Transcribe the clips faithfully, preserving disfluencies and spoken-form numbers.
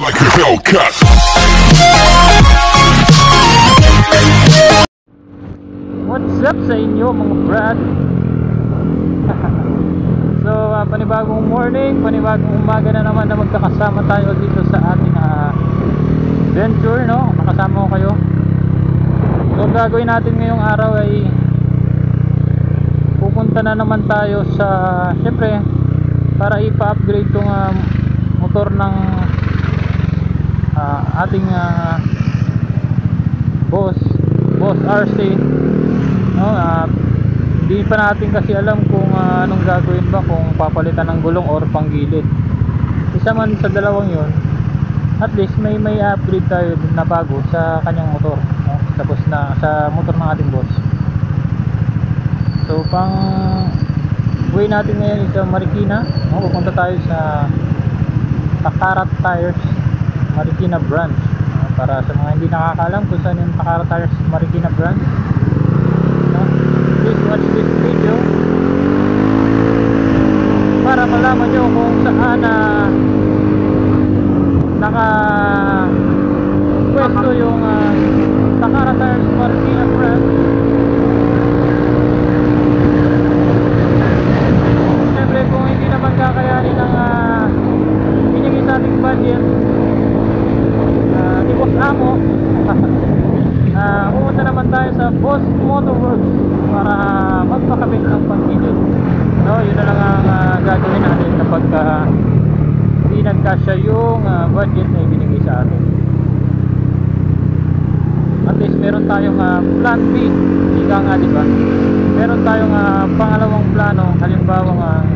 like a Hellcat. What's up sa inyo mga brad? So uh, panibagong morning, panibagong umaga na naman na magkakasama tayo dito sa ating uh, venture, no? Makasama ko kayo. So ang gagawin natin ngayong araw ay pupunta na naman tayo sa, syempre, para ipa-upgrade tong uh, motor ng uh, ating uh, boss boss R C, no? uh, Hindi pa natin kasi alam kung uh, anong gagawin ba, kung papalitan ng gulong or panggilid. Isa man sa dalawang yon, at least may may upgrade tayo na bago sa kanyang motor, no? Sa boss na, sa motor ng ating boss. So pang way natin ngayon is sa Marikina, no? Pupunta tayo sa Takara Tires Marikina branch, no? Para sa mga hindi nakakaalam kung saan yung Takara Tires Marikina branch, no? Please watch this video para malaman nyo kung saan uh, naka pwesto yung uh, Takara Tires Marikina branch. Siyempre kung hindi naman kakayanin ng uh, binigay sa ating budget uh, ni Boss Amo, uh, pumunta naman tayo sa Boss Motorworks para magpakabit ng panggilid, no? Yun na lang ang uh, gagawin natin kapag uh, hindi nagkasya yung uh, budget na ibinigay sa atin. At least meron tayong uh, plan B, ika nga, diba? Meron tayong uh, pangalawang plano. Halimbawa nga uh,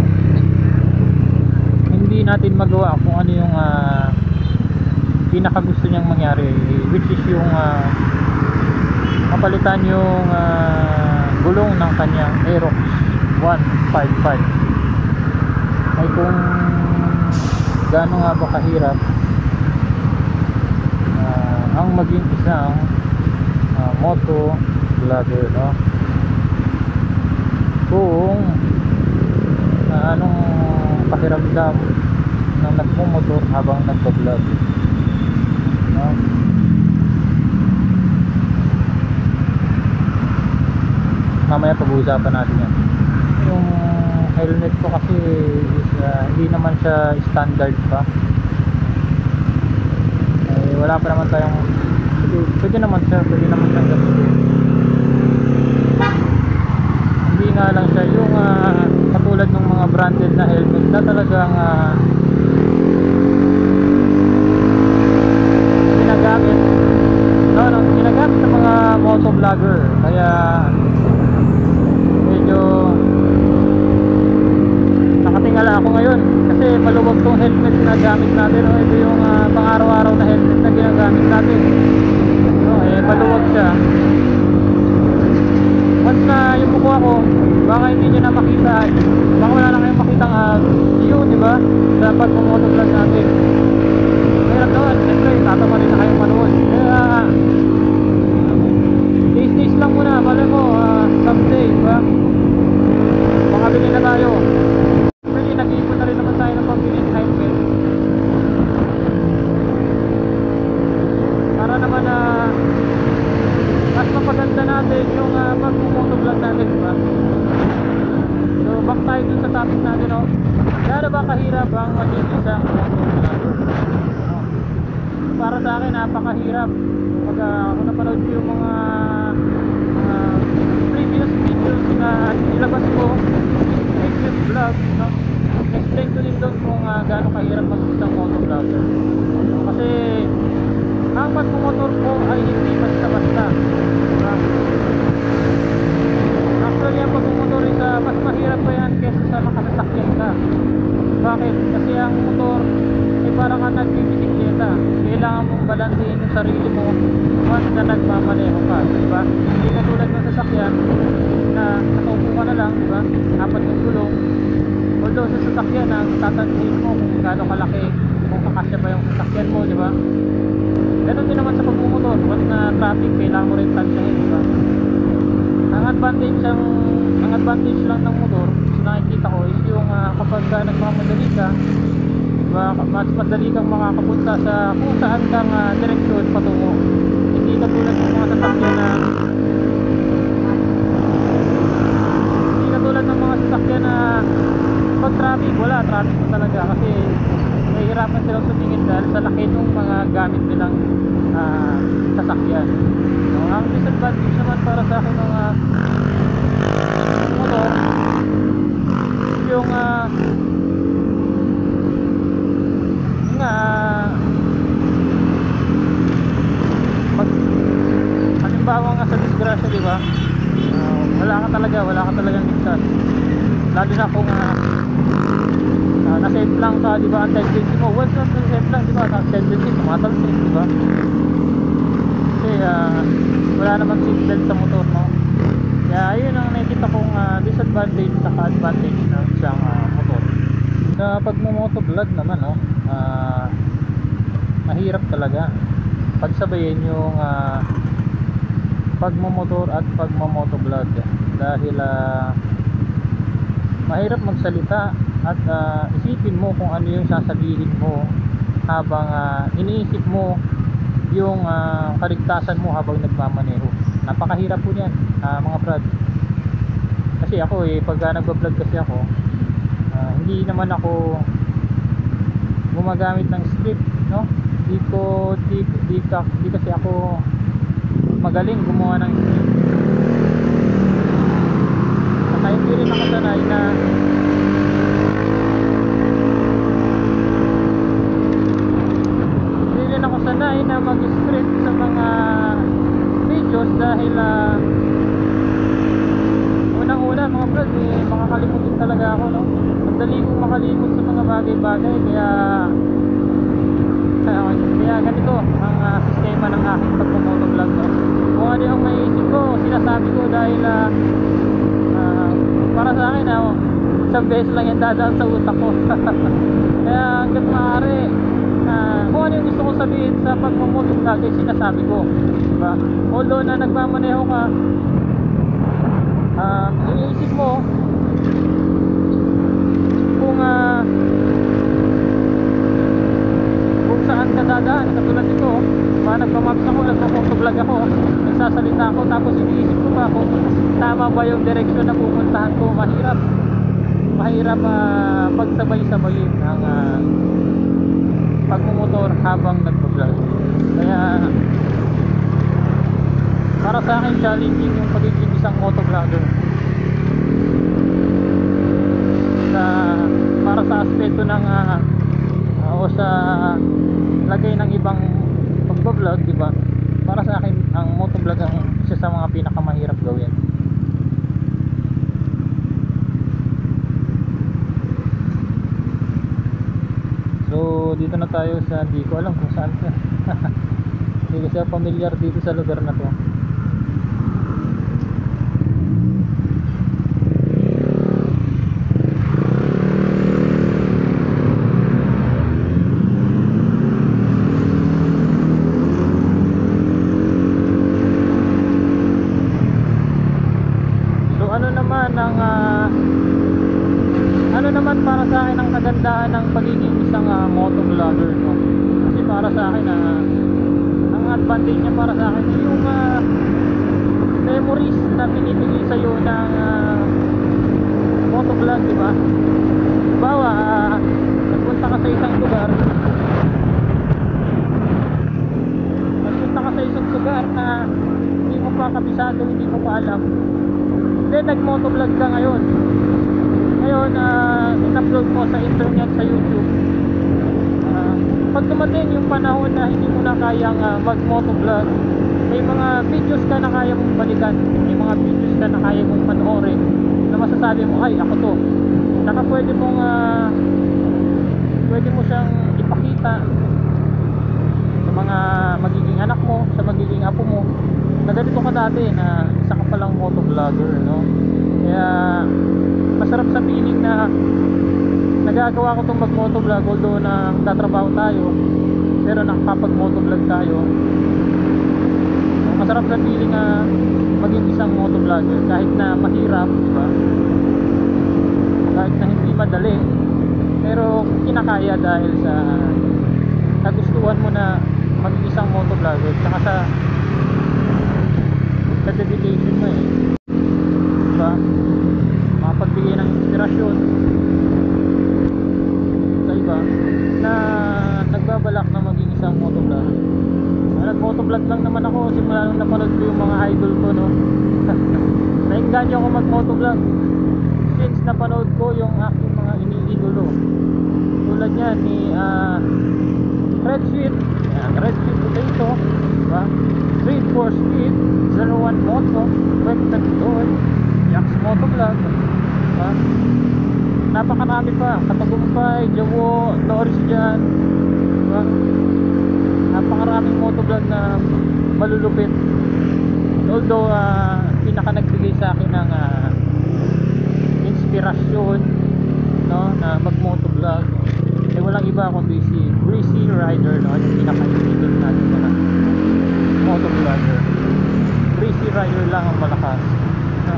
hindi natin magawa kung ano yung uh, pinakagusto niyang mangyari, which is yung uh, mapalitan yung uh, gulong ng kanyang Aerox one fifty-five. Ay kung gaano nga ba kahirap uh, ang maging isang uh, moto vlogger, no? Kung uh, anong pakiramdam ng nagmumotor habang nagbablog, no? Mamaya pag-uusapan natin yan. Yung helmet ko kasi is, uh, hindi naman siya standard pa. Eh, wala pa naman tayong pwede, pwede naman siya pwede naman siyang gamitin. Hindi nga lang siya yung uh, katulad ng mga branded na helmet na talagang uh, ginagamit, no, no, ginagamit ng mga motovlogger. Kaya medyo nakatingala ako ngayon kasi maluwag tong helmet na gamit natin, no? Ito yung uh, pang araw-araw na helmet na ginagamit natin, no? Eh maluwag siya. Once na yung buko ako, baka hindi nyo na makita, baka wala na kayong makitang uh, view, diba? Sa pag-motovlog natin. Kaya naman, siyempre tatama rin na kayong manood. Kaya days days lang muna, malay mo uh, someday, diba? Makabili na tayo. Actually, nag-iipon na rin naman tayo ng pambili ng helmet para naman na uh, mas mapaganda natin yung uh, pag-motovlog natin, diba? So back tayo dun sa topic natin, no? Gaano ba kahirap ang maging isang motovlogger? No? Para sa akin, napakahirap. Pag uh, kung napanood ko yung mga uh, previous videos na nilabas ko, previous vlog, no? Explain ko din doon kung uh, gaano kahirap maging isang motovlogger. Kasi ang pagmumotor ko ay hindi basta-basta, diba? Actually ang pagmumotor is uh, mas mahirap pa yan kesa sa makasasakyan ka. Bakit? Kasi ang motor ay parang ka nagbibisikleta. Kailangan mong balansehin yung sarili mo once na nagmamaneho ka, diba? Hindi katulad ng sasakyan na nakaupo ka na lang, diba? Apat yung gulong. Although sa sasakyan ang tatansihin mo kung gaano kalaki, kung kakasya ba yung sasakyan mo, diba? Ganun din naman sa pagmumotor. Once na traffic, kailangan mo rin tansyahin, diba? Ang advantage ang, ang advantage lang ng motor, so nakikita ko, is yung uh, kapag uh, nagmamadali ka, Diba? Mas madali kang makakapunta sa kung saan kang uh, direksyon patungo. Hindi katulad ng mga sasakyan na hindi katulad ng mga sasakyan na pag traffic, wala, traffic mo talaga kasi nahihirapan silang tumingin dahil sa laki ng mga gamit nilang uh, sasakyan. So, ang disadvantage naman para sa akin ng uh, motor yung uh, nga pag halimbawa nga sa disgrasya, di ba? Uh, wala ka talaga, wala ka talagang ligtas. Lalo na kung uh, uh, na-safe lang ka, di ba? Ang tendency mo, once na safe lang, di ba? Ang tendency, tumatalsik, di ba? Kasi uh, wala namang seatbelt sa motor mo. Kaya yun ang nakikita kong uh, disadvantage sa advantage ng isang uh, motor. Sa pagmumotovlog naman, no, uh, mahirap talaga pagsabayin yung uh, pagmumotor at pagmumotovlog dahil uh, mahirap magsalita at uh, isipin mo kung ano yung sasabihin mo habang uh, iniisip mo yung uh, kaligtasan mo habang nagmamaneho. Napakahirap po yan, uh, mga brad. Kasi ako eh, pag uh, nagbablog kasi ako, uh, hindi naman ako gumagamit ng script, no? Di ko, di, di, di kasi ako magaling gumawa ng script. Saka hindi rin ako sanay na hindi rin ako sanay na mag-script sa mga videos dahil uh, unang-una mga brad, eh, makakalimutin talaga ako, no? Madali kong makalimot sa mga bagay-bagay, kaya kaya, kaya ganito ang uh, sistema ng aking pagmumotovlog, no? Kung ano yung maiisip ko, sinasabi ko dahil uh, uh, para sa akin, uh, isang beses lang yung dadaan sa utak ko. Kaya hanggat maaari, uh, kung ano yung gusto ko sabihin sa pagmumotovlog ay sinasabi ko, diba? Although na nagmamaneho ka, uh, iniisip mo kung uh, kung saan ka dadaan. Katulad nito, diba, nagmamaps ako, nagmumotovlog ako, nagsasalita ako, tapos iniisip ko pa kung tama ba yung direksyon na pupuntahan ko. Mahirap mahirap uh, pagsabay-sabayin ang uh, pagmumotor habang nagbablog. Kaya para sa akin challenging yung pagiging isang motovlogger sa, para sa aspeto ng uh, uh, o sa lagay ng ibang pagbablog, diba? Para sa akin ang motovlog ang isa sa mga pinakamahirap gawin. So dito na tayo sa, hindi ko alam kung saan ka. Hindi kasi ako familiar dito sa lugar na to. Ng uh, ano naman para sa akin ang kagandahan ng pagiging isang uh, motovlogger, no? Kasi para sa akin uh, ang advantage niya para sa akin yung uh, memories na binibigay sa iyo ng uh, motovlog, di ba? Bawa uh, nagpunta ka sa isang lugar nagpunta ka sa isang lugar na hindi mo pa kabisado, hindi mo pa alam. Then nag-motovlog ka ngayon. Ngayon, uh, in-upload mo sa internet, sa YouTube. Uh, pag dumating yung panahon na hindi mo na kayang uh, mag-motovlog, may mga videos ka na kaya mong balikan, may mga videos ka na kaya mong panoorin na masasabi mo, ay ako to. Saka pwede mong uh, pwede mo siyang ipakita sa mga magiging anak mo, sa magiging apo mo, na ganito ka dati, na isa ka palang motovlogger, no? Kaya masarap sa feeling na nagagawa ko itong mag-motovlog, although na tatrabaho tayo pero nakakapag-motovlog tayo. Masarap sa feeling na maging isang motovlogger kahit na mahirap, diba? Kahit na hindi madali, Pero kinakaya dahil sa nagustuhan mo na maging isang motovlogger, tsaka sa sa dedication mo eh, diba? Makapagbigay ng inspirasyon sa iba na nagbabalak na maging isang motovlogger. Nag-motovlog lang naman ako simula nung napanood ko yung mga idol ko, no? Nainganyo ako mag-motovlog since napanood ko yung aking mga iniidolo. Tulad yan ni uh, Red Sweet, yan, Red Sweet Potato, diba? three four Speed, zero one Moto, Webtan Doy, Yax Motovlog, diba? Napakarami pa, Katagumpay, Jawo, Loris dyan, diba? Napakaraming motovlog na malulupit. Although uh, pinaka nagbigay sa akin ng uh, inspirasyon, no, na mag motovlog eh walang iba kundi si Breezy Rider, no, yung pinaka-idol natin na motovlogger. Breezy Rider lang ang malakas, no?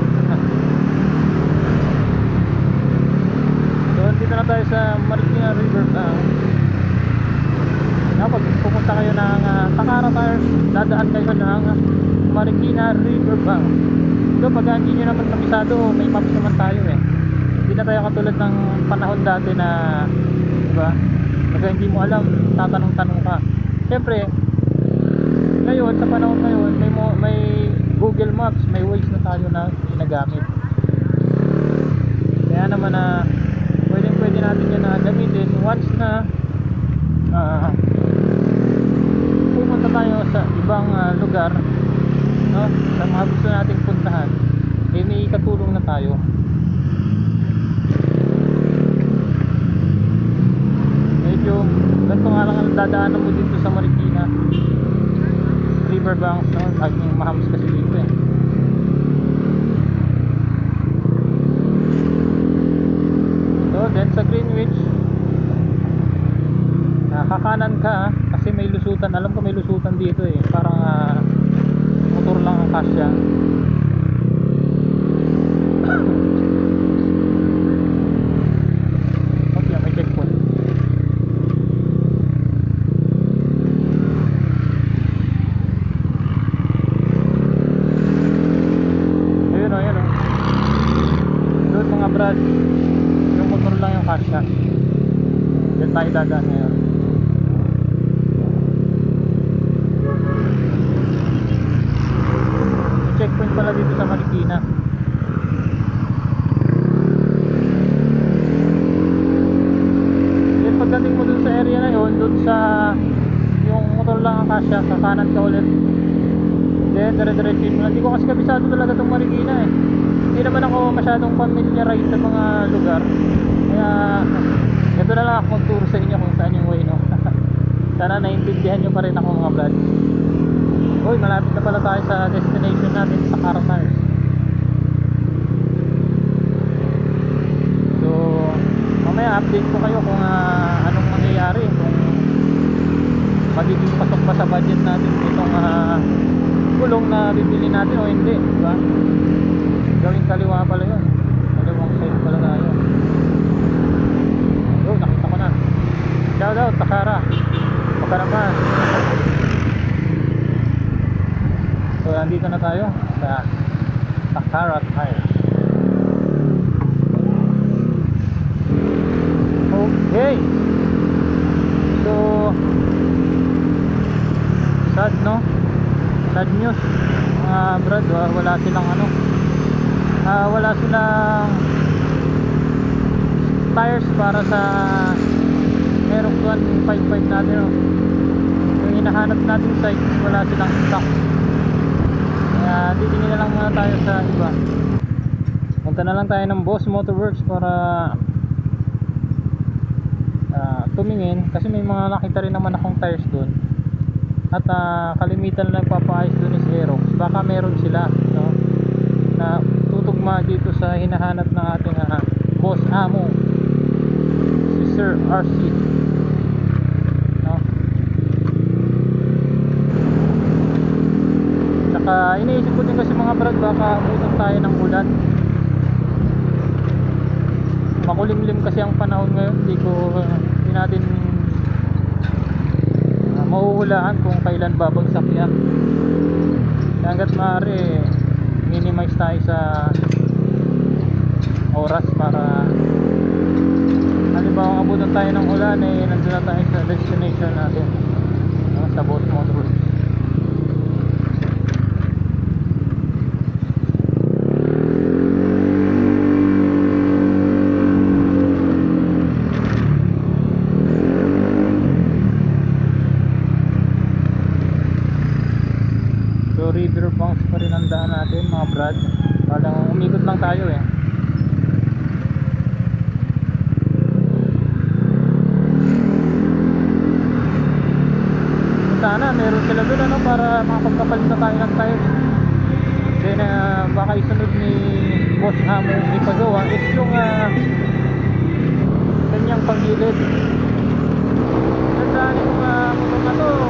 So dito na tayo sa Marikina River Bank. Pag pupunta kayo ng uh, Takara Tires, dadaan kayo ng Marikina River Bank. So pag hindi nyo naman kabisado, may maps naman tayo eh. Hindi na tayo katulad ng panahon dati na, diba, pag hindi mo alam, tatanong-tanong ka. Siyempre ngayon, sa panahon ngayon, may, mo, may Google Maps, may Waze na tayo na ginagamit. Kaya naman na uh, pwedeng pwede natin yan na gamitin once na uh, pumunta tayo sa ibang uh, lugar, no, sa mga gusto nating puntahan, eh may katulong na tayo. Medyo ganito nga lang ang dadaanan mo dito sa Marikina Riverbank, no? Laging mahams kasi dito eh. So then sa Greenwich, nakakanan ka kasi may lusutan. Alam ko may lusutan dito eh, parang uh, motor lang ang kasya. Okay, may checkpoint. Ayun o, ayun o, doon mga brad, yung motor lang yung kasya. Diyan tayo dadaan ngayon. Checkpoint pala dito sa Marikina. Then pagdating mo dun sa area na yun, dun sa yung motor lang ang kasya, kakanan ka ulit. Then dire-diretsin mo. Hindi ko kasi kabisado talaga itong Marikina eh. Hindi naman ako masyadong familiarize sa mga lugar. Kaya ito na lang ako mag-tour sa inyo kung saan yung way, no? Sana naintindihan nyo pa rin ako mga vlogs. Uy, malapit na pala tayo sa destination natin, sa Takara Tires. So mamaya update ko kayo kung uh, anong mangyayari, kung magiging pasok pa sa budget natin itong uh, gulong na bibili natin o hindi, diba? Gawing kaliwa pala yun, kaliwang side pala tayo. Oh, nakita ko na. Shout out Takara, baka naman. So andito na tayo sa Takara Tires. Okay. So sad, no? Sad news mga uh, brad, uh, wala silang ano uh, wala silang tires para sa Aerox one fifty-five natin, no? Yung hinahanap natin site, wala silang stock. Kaya titingin na lang muna tayo sa iba. Punta na lang tayo ng Boss Motorworks para uh, tumingin, kasi may mga nakita rin naman akong tires doon. At uh, kalimitan na nagpapaayos doon is Aerox. Baka meron sila, no, na tutugma dito sa hinahanap ng ating uh, boss amo, si Sir R C, no? Tsaka iniisip ko din kasi mga brad, baka abutan tayo ng ulan, makulimlim kasi ang panahon ngayon. Hindi ko uh, hindi natin uh, mahuhulaan kung kailan babagsak yan. Kaya hanggat maaari minimize tayo sa oras para halimbawa abutan tayo ng ulan eh nandun na tayo sa destination natin, no? Sa Boss Motorworks. So river banks pa rin ang daan natin mga brad. Parang umikot lang tayo eh. Sana meron sila doon ano para makapagkapalit na tayo ng tires. Then uh, baka isunod ni Boss Hamo ipagawa is yung uh, kanyang panggilid. Tandaan yung uh, motor na to,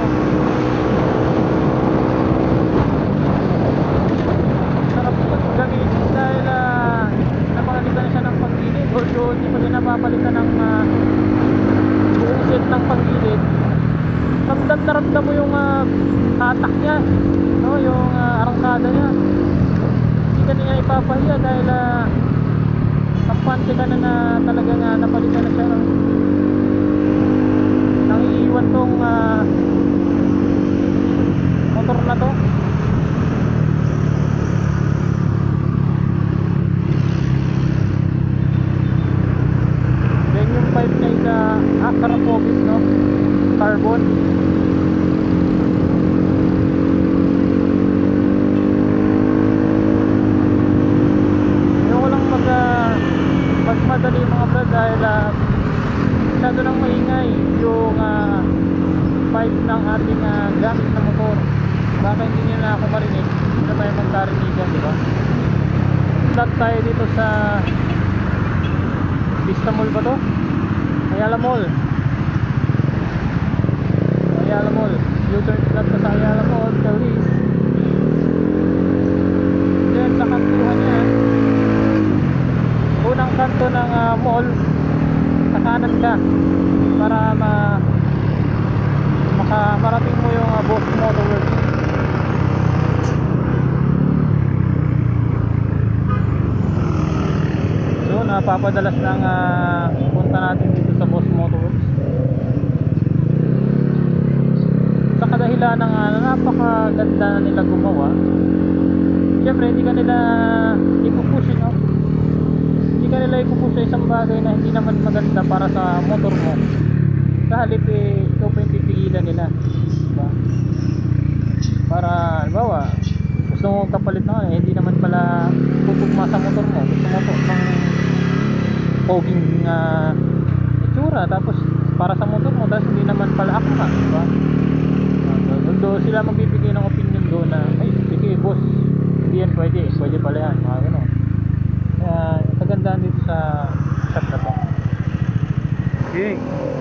sarap gamitin dahil uh, napakalitan na siya ng panggilid. Although hindi pa din napapalitan ng uh, buong set ng panggilid, ramdam na ramdam mo yung uh, hatak niya, no? Yung uh, arangkada niya. Hindi ka niya ipapahiya dahil uh, kampante ka na na talaga nga napalitan na siya, no? Nang iiwan tong uh, motor na to. Then yung pipe niya is uh, Akrapogis, no? Carbon. Yung walang mag uh, magmadali mga brad dahil uh, masyado nang maingay yung uh, pipe ng ating uh, gamit na motor. Baka hindi nyo na ako marinig, hindi na tayo magkarinigan, diba? Start tayo dito sa Vista Mall ba to? Ayala Mall. Ayala Mall, U-turn flat ka sa Ayala Mall, Calis. Then sa kantuhan niya, unang kanto ng uh, mall, sa kanan ka para ma maka marating mo yung uh, Boss Motorworks. So napapadalas ng uh, punta natin dito sa Boss Motorworks. Sa kadahilan ng uh, napakaganda na nila gumawa. Siyempre hindi ka nila ipupush, no? Hindi ka nila ipupush sa isang bagay na hindi naman maganda para sa motor mo. Sa halip eh, ikaw pa yung pipigilan nila, diba? Para halimbawa gusto mo kapalit na eh, hindi naman pala pupugma sa motor mo. Gusto mo po ng poging uh, itsura tapos para sa motor mo, tapos hindi naman pala akma, diba? Doon sila magbibigay ng opinion doon na ay sige boss, hindi yan pwede, pwede pala yan, mga gano'n. Kaya kagandaan dito sa shop na to. Okay,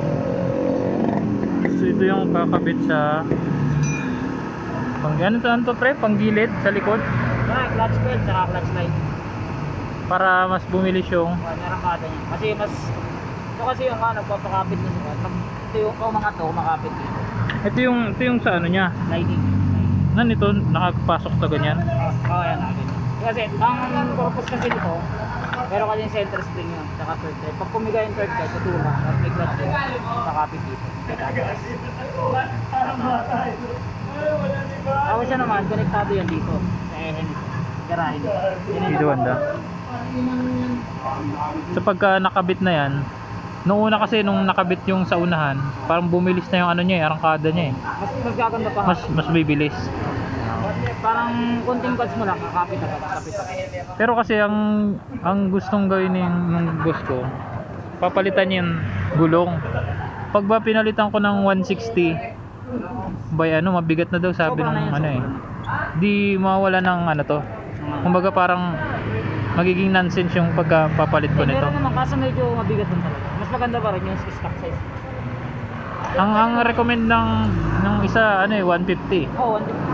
so ito yung kakabit sa pang ano to, ano to pre, panggilid sa likod. Ah, clutch belt saka clutch light. Para mas bumilis yung Ah, narakada niya. Kasi mas ito kasi yung ano, papakapit na siya. Ito yung oh, mga to, makapit dito. ito yung ito yung sa ano niya. Lighting. Nan ito nakapasok to ganyan. Oh, ayan natin. Kasi ang purpose kasi nito, pero kasi yung center spring yun, saka third guide. Pag pumiga yung third guide, tutulak, at may clutch yun, makapit dito. Ako siya naman, konektado yan dito. Sa ehen nito. Garahe nito. Dito banda. So pagka nakabit na yan, nung una kasi nung nakabit yung sa unahan, parang bumilis na yung ano niya, eh, arangkada niya eh. Mas mas gaganda pa. Mas mas bibilis. Parang konting cuts mo lang, kakapit agad, kakapit agad. Pero kasi ang ang gustong gawin ng, ng boss ko, papalitan yung gulong. Pag ba pinalitan ko ng one sixty, by ano, mabigat na daw sabi Sobra ng na yan, ano eh. sobra. Di mawala ng ano to. Kumbaga parang magiging nonsense yung pagpapalit ko Eh, nito. meron naman, kaso medyo mabigat din talaga. Mas maganda pa rin yung stock size. Ang ang recommend ng ng isa ano eh one fifty. Oh, one fifty.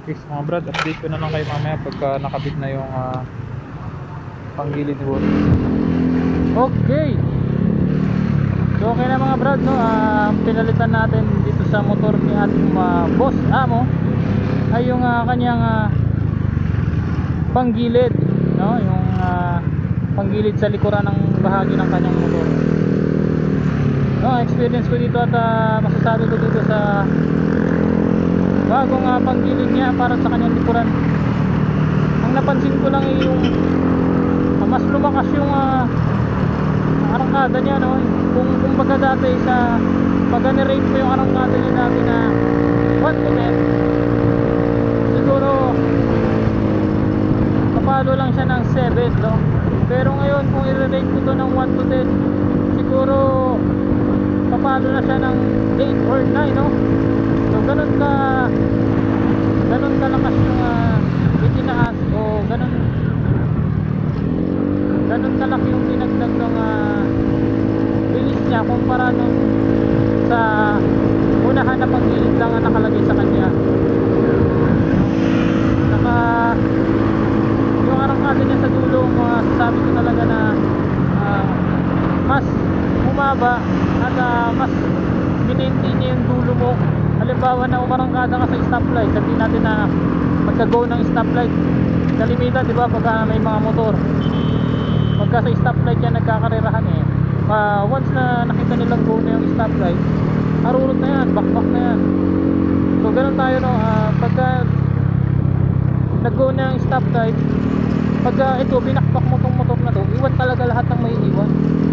Fix mga brad, update ko na lang kayo mamaya pagka nakabit na yung uh, panggilid board. Okay, so okay na mga brad, no? Uh, pinalitan natin dito sa motor ni ating uh, boss amo ay yung uh, kanyang uh, panggilid, no? Yung uh, panggilid sa likuran ng bahagi ng kanyang motor. No, experience ko dito at uh, masasabi ko dito sa bagong uh, panggilid niya para sa kanyang likuran. Ang napansin ko lang ay yung uh, mas lumakas yung uh, arangkada niya, no? Kung kumbaga dati sa pag ni-rate mo yung arangkada niya dati na one to ten, siguro kapalo lang siya ng seven, no? Pero ngayon kung i-rate ko to ng one to ten, siguro papalo na siya ng eight or nine, no? So ganun ka ganun kalakas yung uh, itinaas o ganun ganun kalaki yung dinagdag ng uh, bilis niya kumpara nung sa unahan na panggilid lang ang nakalagay sa kanya. Naka yung arangkada niya sa dulo, uh, sabi ko talaga na uh, mas bumaba at uh, mas minentain niya yung dulo mo. Halimbawa na umarangkada ka sa stoplight, sabihin natin na magka-go ng stoplight, kalimitan di ba pagka may mga motor, pagka sa stoplight yan nagkakarerahan eh, uh, once na nakita nilang go na yung stoplight, arurot na yan, bakbak na yan. So ganun tayo, no? Uh, pagka nag-go na yung stoplight, pagka ito binakbak mo tong motor na to, iwan talaga lahat ng may iwan.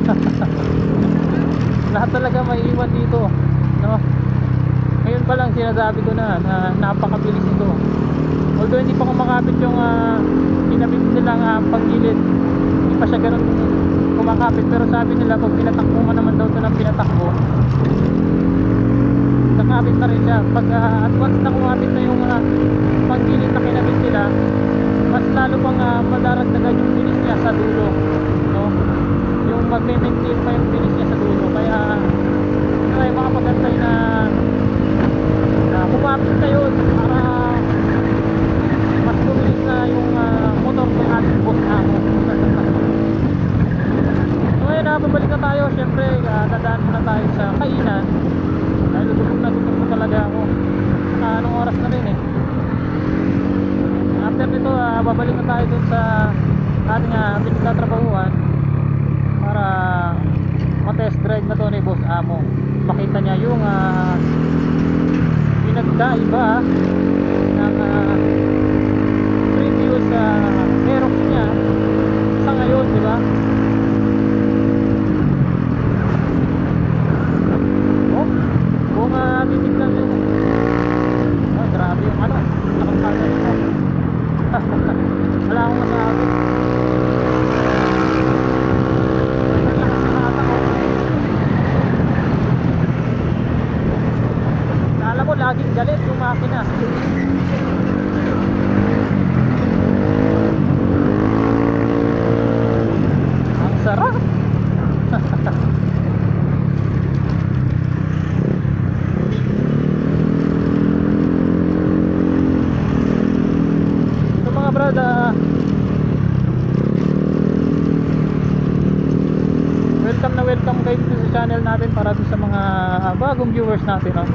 Lahat talaga may iwan dito, no? Ngayon pa lang sinasabi ko na na napakabilis ito. Although hindi pa kumakapit yung uh, kinabit nilang uh, panggilid, hindi pa siya ganun kumakapit, pero sabi nila pag pinatakbo mo naman daw ito ng pinatakbo, nakapit na rin siya. Pag uh, at once na kumapit na yung uh, panggilid na kinabit nila, mas lalo pang uh, madaragdagan yung bilis niya sa dulo, no? Yung mag-maintain pa yung bilis niya sa dulo. Kaya try makapagantay na na kumapit na yun para mas bumilis na yung uh, motor ng ating boss amo. So ngayon, uh, babalik na tayo. Syempre uh, dadaan muna tayo sa kainan dahil gutom na gutom na talaga ako. Saka anong oras na rin eh. After nito, uh, babalik na tayo dun sa ating uh, pinagtatrabahuan para matest drive na to ni boss amo. Makita niya yung uh, pinagkaiba ng uh, previous uh, Aerox niya sa ngayon, di ba? Oh, kung uh, titignan yung oh, grabe yung ano, nakakala nito. Wala akong masabi. Alam ko laging galit yung makina. Ang sarap. So mga brad, uh, welcome na welcome kayo dito sa channel natin para sa mga uh, bagong viewers natin, no?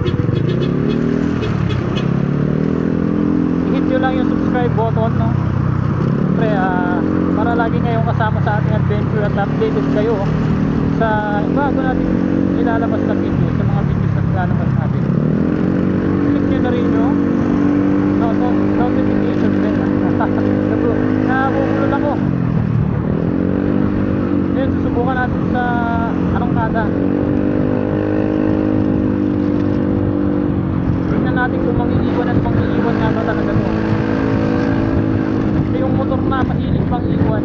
I-hit nyo lang yung subscribe button, no? Siyempre, uh, para lagi kayong kasama sa ating adventure at updated kayo sa bago natin ilalabas na video, sa mga videos na ilalabas natin. Click nyo na rin yung no, no, notification din. Nakabubulol ako. Ngayon, susubukan natin sa arangkada. Tingnan natin kung mangiiwan at mangiiwan nga ba talaga ito. Ito yung motor na mahilig mangiiwan.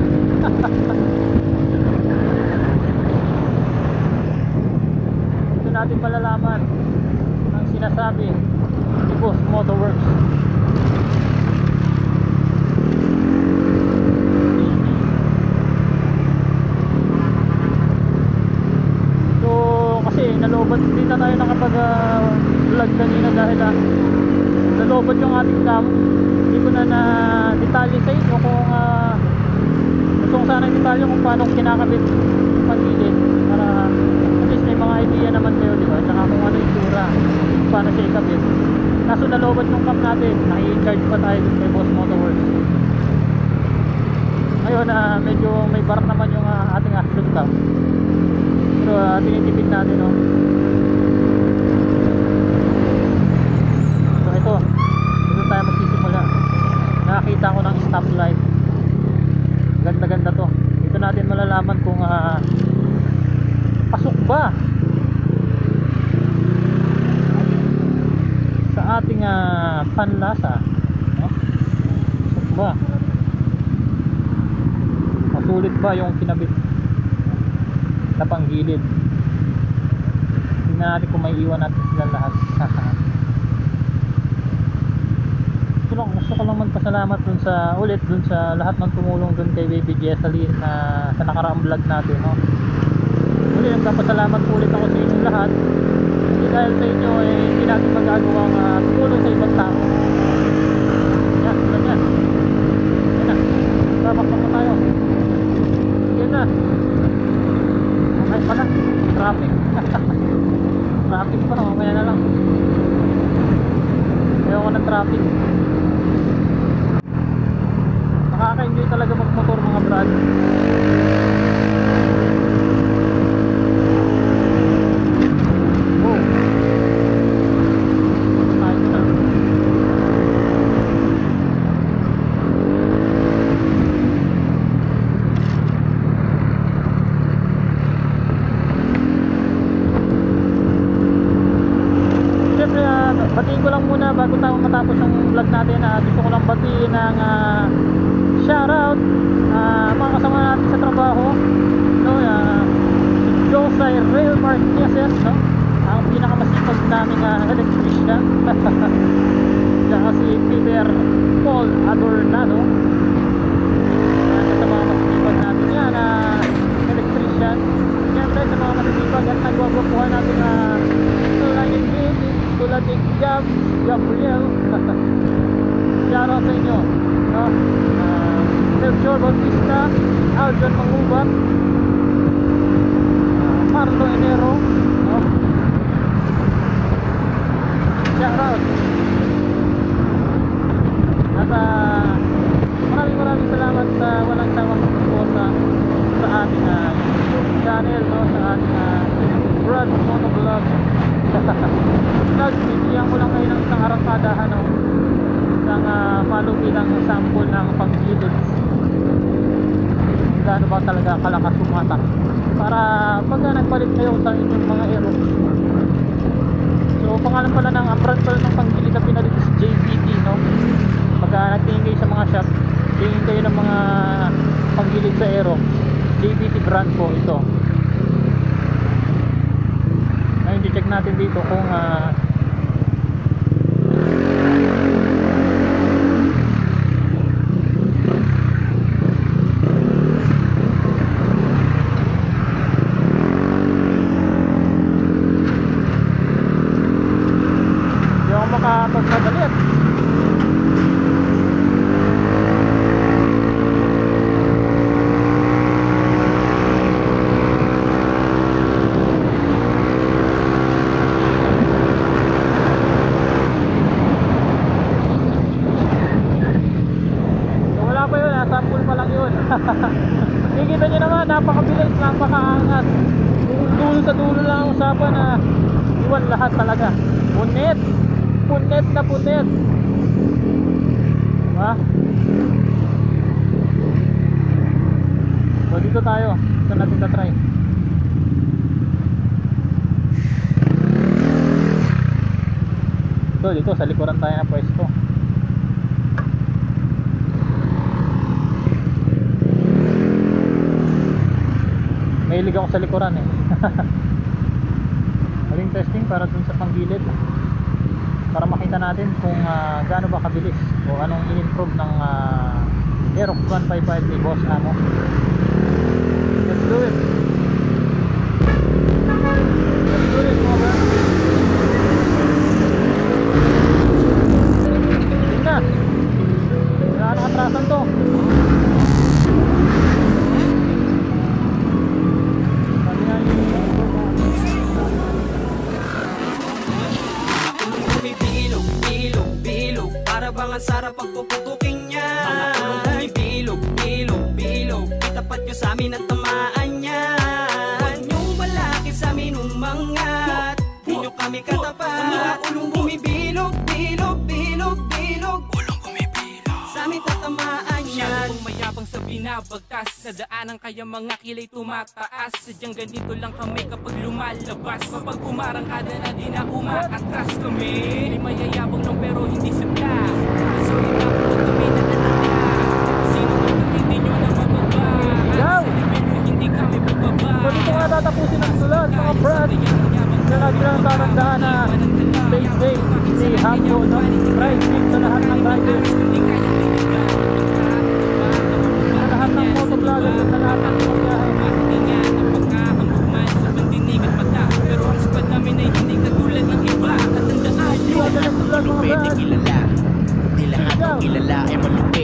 Ito natin malalaman ang sinasabi ni Boss Motorworks. Nalobat, hindi na tayo nakapag uh, vlog kanina dahil uh, nalobat nalobat yung ating cam. Hindi ko na na detalye sa inyo kung uh, gusto ko sana yung detalye kung paano kinakabit yung pagilid para at least may mga idea naman kayo, di ba? Tsaka kung ano yung tura, kung paano siya ikabit. Kaso nalobat yung cam natin, naki-charge pa tayo dun kay Boss Motorworks. Ngayon uh, medyo may bar naman yung uh, ating axle cam, pero uh, tinitipid natin, no? So ito, dito tayo magsisimula. Nakakita ko ng stoplight, ganda ganda to. Dito natin malalaman kung uh, pasok ba sa ating uh, panlasa, no? Pasok ba, masulit ba yung kinabit na panggilid. Tingnan natin kung may iwan natin sila lahat. Gusto lang, gusto ko lang magpasalamat dun sa ulit dun sa lahat ng tumulong dun kay Baby Jesseline na sa nakaraang vlog natin, no? Uli, nagpapasalamat ulit ako sa inyong lahat. Hindi dahil sa inyo eh, hindi natin magagawang uh, tumulong sa ibang tao. Yan, yan, yan. Yan na, babakbak na tayo. Yan na. Okay pala, traffic. Traffic pa na, mamaya na lang. Ayaw ko ng traffic. Nakaka-enjoy talaga magmotor, mga brad. Oh. Tayo na. Siyempre, uh, batiin ko lang muna bago tayo matapos ang vlog natin. Uh, gusto ko lang batiin ng uh, shoutout uh, mga kasama natin sa trabaho, no? uh, si Josay Real Marquez, no? Ang pinakamasipag naming uh, electrician. Saka si Peter Paul Adornado, uh, sa mga masipag natin yan na uh, electrician. Siyempre sa mga masipag at nagwagwapuhan natin na uh, tulad ni Baby, tulad ni Gab Gabriel. Shoutout sa inyo, no? uh, Sergio Bautista, Aljon Mangubat, uh, Marlo Enero, no? Shoutout. At uh, maraming maraming salamat sa walang sawang suporta sa ating uh, YouTube channel, no? Sa ating uh, Brad Motovlog. Vlog, bibigyan ko lang kayo ng isang arangkadahan, no? Isang uh, follow bilang sample ng pag-gilid. Gaano ba talaga kalakas sumatak para pagka nagpalit kayo sa inyong mga aerox. So pangalan pala ng brand pala ng panggilid na pinalit is J B T, no? Pagka nagtingin kayo sa mga shop, tingin kayo ng mga panggilid sa aerox, J B T brand po ito. Ngayon i-check natin dito kung uh, makapagpadalit. So wala pa yun, sample pa lang yun. Nakikita nyo naman, napakabilis, napakaangas. Dulo sa dulo lang ang usapan na iwan lahat talaga. Punit punet na punet, diba? So dito tayo, dito natin tatry. Dito, dito sa likuran tayo na pwesto. Mahilig ako sa likuran eh. Maling testing para dun sa panggilid, para makita natin kung uh, gaano ba kabilis o anong in-improve ng uh, Aerox one fifty-five ni Boss Amo. Let's do it. Let's do it, mga bro. ang sarap pagpuputukin niya. Mga tulong bumibilog, bilog, bilog, itapat nyo sa amin at tamaan niya. Huwag niyong balakid sa amin umangat, di nyo kami katapat. Mga ulong bumibilog, bilog, bilog, bilog, ulong bumibilog, sa amin tatamaan niya. Kung mayabang sa binabagtas, sa daanan kaya mga kilay tumataas. Sadyang ganito lang kami kapag lumalabas. Kapag umarangkada na di na umaatras kami. Ay mayayabang lang pero hindi sabla. Sorry na kung kami natatanda. Sino man kung hindi nyo na mababa. At sa libelo hindi kami bababa. So dito nga tatapusin ang sulat mga brad. Na lagi lang tatandaan na safe day, stay humble, no? Ride safe sa lahat ng riders. Sa lahat ng motovlogger, sa lahat ng pagkahan. Hindi nga napagkahambog man sa pandinig at mata. Pero ang squad namin ay hindi katulad ng iba. At tandaan nyo, Iwagan ang vlog mga Pwede brad. kilala, di lahat ng kilala ay malupit.